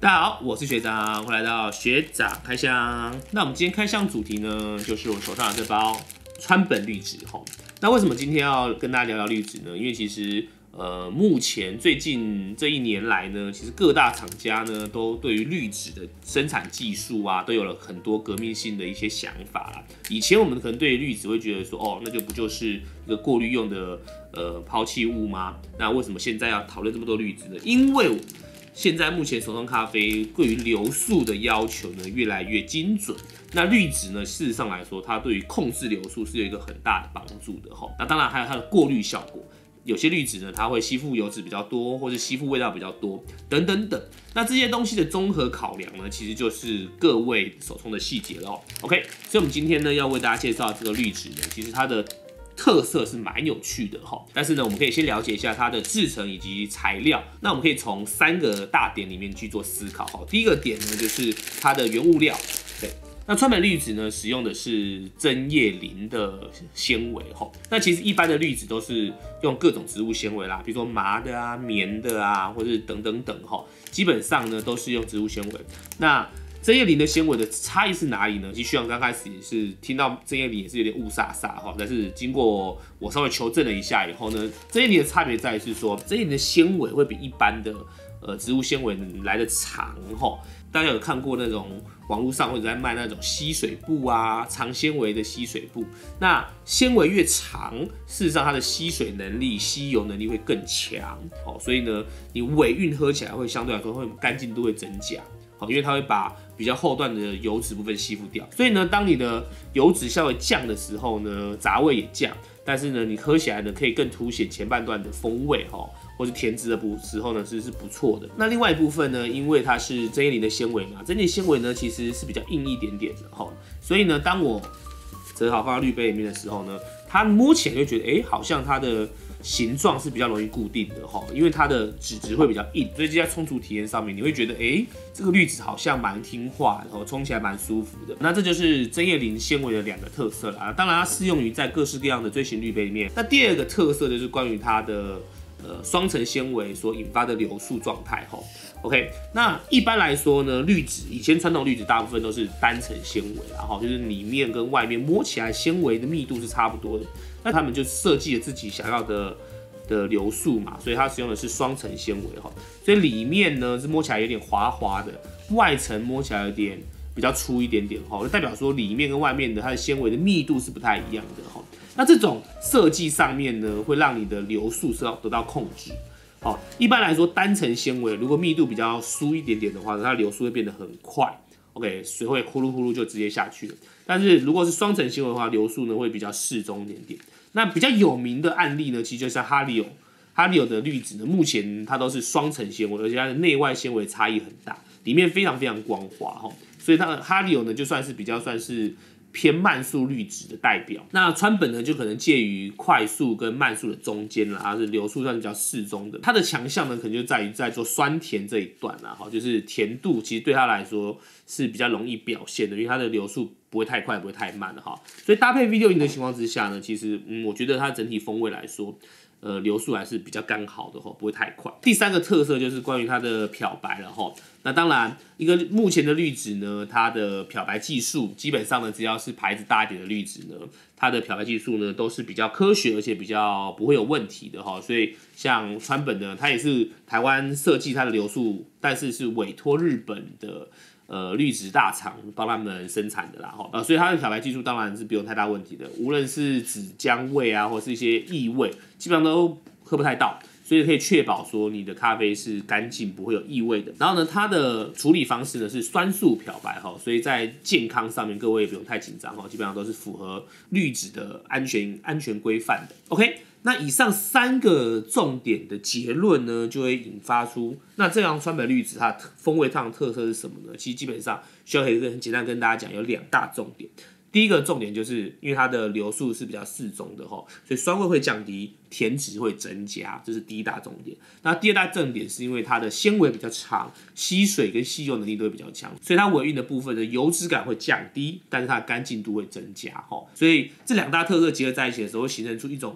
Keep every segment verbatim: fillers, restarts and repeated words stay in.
大家好，我是学长，欢迎来到学长开箱。那我们今天开箱主题呢，就是我手上的这包川本绿植哈。那为什么今天要跟大家聊聊绿植呢？因为其实呃，目前最近这一年来呢，其实各大厂家呢都对于绿植的生产技术啊，都有了很多革命性的一些想法啦。以前我们可能对于绿植会觉得说，哦，那就不就是一个过滤用的呃抛弃物吗？那为什么现在要讨论这么多绿植呢？因为现在目前手冲咖啡对于流速的要求呢越来越精准，那绿植呢事实上来说，它对于控制流速是有一个很大的帮助的哈。那当然还有它的过滤效果，有些绿植呢它会吸附油脂比较多，或是吸附味道比较多，等等等。那这些东西的综合考量呢，其实就是各位手冲的细节了。OK， 所以我们今天呢要为大家介绍这个绿植呢，其实它的特色是蛮有趣的哈，但是呢，我们可以先了解一下它的制成以及材料。那我们可以从三个大点里面去做思考哈。第一个点呢，就是它的原物料。对，那川本绿植呢，使用的是针叶林的纤维哈。那其实一般的绿植都是用各种植物纤维啦，比如说麻的啊、棉的啊，或是等等等哈。基本上呢，都是用植物纤维。那针叶林的纤维的差异是哪里呢？其实学长刚开始也是听到针叶林也是有点雾煞煞哈，但是经过我稍微求证了一下以后呢，针叶林的差别在于是说，针叶林的纤维会比一般的呃植物纤维来的长哈。大家有看过那种网络上或者在卖那种吸水布啊，长纤维的吸水布，那纤维越长，事实上它的吸水能力、吸油能力会更强哦，所以呢，你尾韵喝起来会相对来说会干净度会增加。好，因为它会把比较后段的油脂部分吸附掉，所以呢，当你的油脂稍微降的时候呢，杂味也降，但是呢，你喝起来呢，可以更凸显前半段的风味哈，或是甜质的时候呢，是是不错的。那另外一部分呢，因为它是针叶林的纤维嘛，针叶纤维呢其实是比较硬一点点的哈，所以呢，当我折好放到滤杯里面的时候呢，它摸起来就觉得，哎、欸，好像它的形状是比较容易固定的哈，因为它的脂质会比较硬，所以在冲煮体验上面，你会觉得，哎、欸，这个绿植好像蛮听话，然后冲起来蛮舒服的。那这就是针叶林纤维的两个特色啦。当然，它适用于在各式各样的锥形滤杯里面。那第二个特色就是关于它的呃双层纤维所引发的流速状态哈。OK， 那一般来说呢，绿植以前传统绿植大部分都是单层纤维啦，哈，就是里面跟外面摸起来纤维的密度是差不多的。那他们就设计了自己想要的的流速嘛，所以它使用的是双层纤维哈，所以里面呢是摸起来有点滑滑的，外层摸起来有点比较粗一点点哈，就代表说里面跟外面的它的纤维的密度是不太一样的哈。那这种设计上面呢，会让你的流速是要得到控制。好，一般来说单层纤维如果密度比较疏一点点的话，它的流速会变得很快。OK， 水会呼噜呼噜就直接下去了。但是如果是双层纤维的话，流速呢会比较适中一点点。那比较有名的案例呢，其实就像哈利欧，哈利欧的绿植呢，目前它都是双层纤维，而且它的内外纤维差异很大，里面非常非常光滑哈，所以它的哈利欧呢就算是比较算是偏慢速绿植的代表。那川本呢就可能介于快速跟慢速的中间啦，它是流速算是比较适中的。它的强项呢可能就在于在做酸甜这一段啦，哈，就是甜度其实对它来说是比较容易表现的，因为它的流速不会太快，不会太慢的哈。所以搭配 V 六 零的情况之下呢，其实嗯，我觉得它整体风味来说，呃，流速还是比较刚好的哈，不会太快。第三个特色就是关于它的漂白了哈。那当然，一个目前的绿植呢，它的漂白技术基本上呢，只要是牌子大一点的绿植呢，它的漂白技术呢都是比较科学，而且比较不会有问题的哈。所以像川本呢，它也是台湾设计它的流速，但是是委托日本的呃绿植大厂帮他们生产的啦哈。呃，所以它的漂白技术当然是不用太大问题的，无论是指姜味啊，或是一些异味，基本上都喝不太到。所以可以确保说你的咖啡是干净，不会有异味的。然后呢，它的处理方式呢是酸素漂白哈，所以在健康上面各位也不用太紧张哈，基本上都是符合绿植的安全安全规范的。OK， 那以上三个重点的结论呢，就会引发出那这样川本绿植它风味上的特色是什么呢？其实基本上需要可以很简单跟大家讲，有两大重点。第一个重点就是因为它的流速是比较适中的哈，所以酸味会降低，甜值会增加，这是第一大重点。那第二大重点是因为它的纤维比较长，吸水跟吸油能力都会比较强，所以它尾韵的部分的油脂感会降低，但是它的干净度会增加哈。所以这两大特色结合在一起的时候，会形成出一种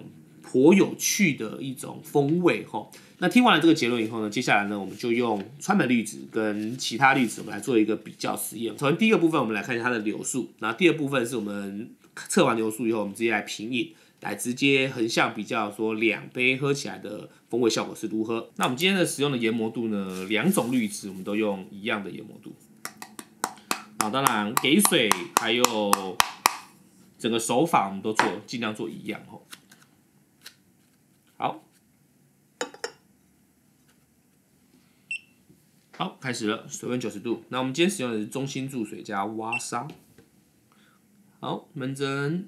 颇有趣的一种风味哈。那听完了这个结论以后呢，接下来呢，我们就用川本绿子跟其他绿子，我们来做一个比较实验。首先第一个部分，我们来看一下它的流速，然后第二部分是我们测完流速以后，我们直接来品饮，来直接横向比较说两杯喝起来的风味效果是如何。那我们今天的使用的研磨度呢，两种绿子我们都用一样的研磨度。啊，当然给水还有整个手法我们都做尽量做一样吼。好。好，开始了，水温九十度。那我们今天使用的是中心注水加挖沙。好，门针，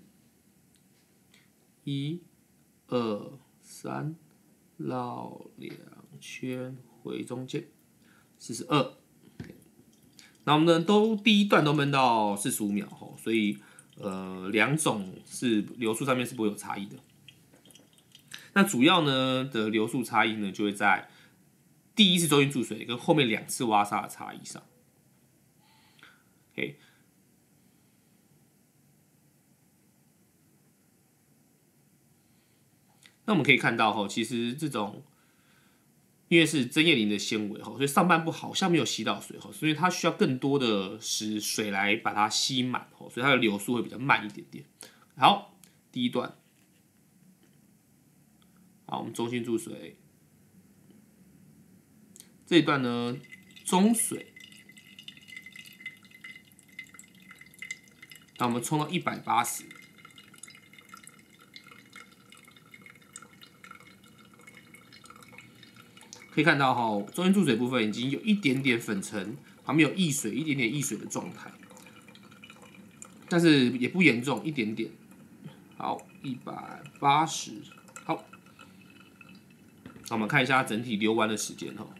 一、二、三，绕两圈回中间，四十二。那我们呢都第一段都焖到四十五秒吼，所以呃两种是流速上面是不会有差异的。那主要呢的流速差异呢就会在第一次中心注水跟后面两次挖沙的差异上。OK， 那我们可以看到哈，其实这种因为是针叶林的纤维哈，所以上半部好像没有吸到水哈，所以它需要更多的使水来把它吸满哈，所以它的流速会比较慢一点点。好，第一段，好，我们中心注水。这一段呢，中水，那我们冲到一百八十，可以看到哈，中间注水部分已经有一点点粉尘，旁边有溢水，一点点溢水的状态，但是也不严重，一点点。好，一百八十，好，那我们看一下整体流完的时间哈。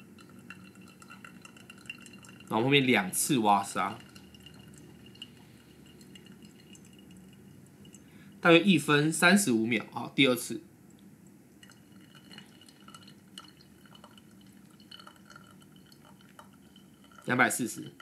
然后后面两次挖沙，大约一分三十五秒。好，第二次，两百四十，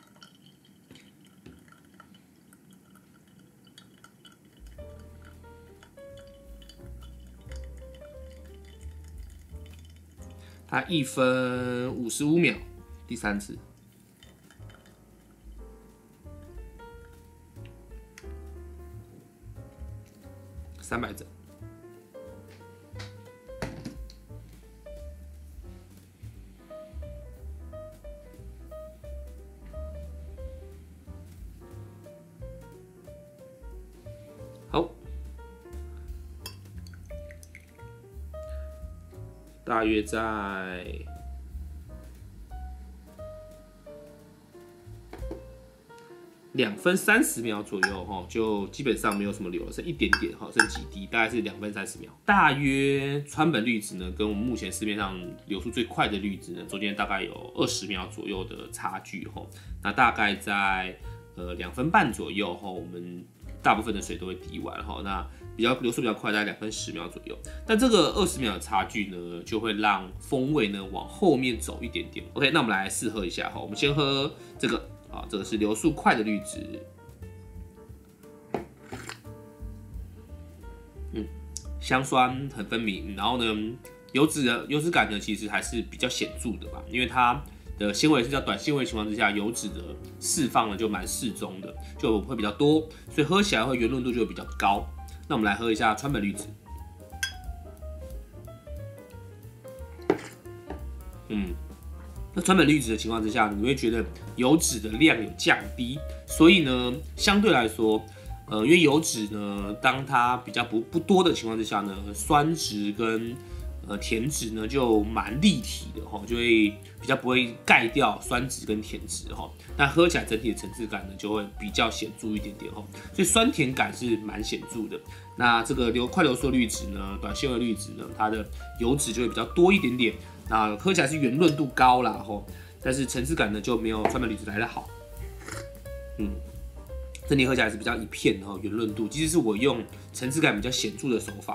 它一分五十五秒。第三次。三百整，好，大约在两分三十秒左右哈，就基本上没有什么流了，剩一点点哈，剩几滴，大概是两分三十秒。大约川本绿子呢，跟我们目前市面上流速最快的绿子呢，中间大概有二十秒左右的差距哈。那大概在呃两分半左右哈，我们大部分的水都会滴完哈。那比较流速比较快，大概两分十秒左右。但这个二十秒的差距呢，就会让风味呢往后面走一点点。OK， 那我们来试喝一下哈。我们先喝这个。啊，这个是流速快的绿子，嗯，香酸很分明，然后呢，油脂的油脂感呢，其实还是比较显著的吧，因为它的纤维是叫短纤维情况之下，油脂的释放呢就蛮适中的，就会比较多，所以喝起来会圆润度就会比较高。那我们来喝一下川本绿子，嗯。那川本绿子的情况之下，你会觉得油脂的量有降低，所以呢，相对来说，呃，因为油脂呢，当它比较不不多的情况之下呢，酸质跟呃甜质呢就蛮立体的哈，就会比较不会盖掉酸质跟甜质哈。那喝起来整体的层次感呢就会比较显著一点点哈，所以酸甜感是蛮显著的。那这个流快流速绿子呢，短纤维绿子呢，它的油脂就会比较多一点点。那喝起来是圆润度高啦吼，但是层次感呢就没有川本绿子来的好。嗯，整体喝起来是比较一片哈圆润度，其实是我用层次感比较显著的手法。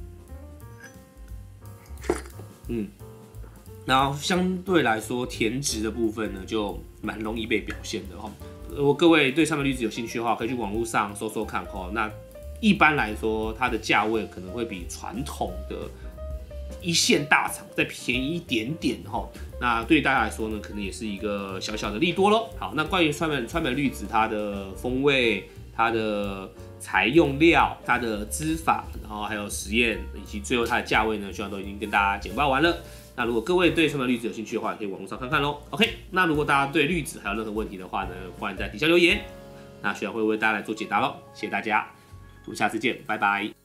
嗯，然后相对来说甜质的部分呢就蛮容易被表现的哈。如果各位对川本绿子有兴趣的话，可以去网络上搜搜看哈。那一般来说，它的价位可能会比传统的一线大厂再便宜一点点哈。那对于大家来说呢，可能也是一个小小的利多咯。好，那关于川本川本绿子它的风味、它的采用料、它的织法，然后还有实验，以及最后它的价位呢，希望都已经跟大家简报完了。那如果各位对川本绿子有兴趣的话，可以网络上看看咯。OK， 那如果大家对绿子还有任何问题的话呢，欢迎在底下留言。那学长会为大家来做解答咯。谢谢大家，我们下次见，拜拜。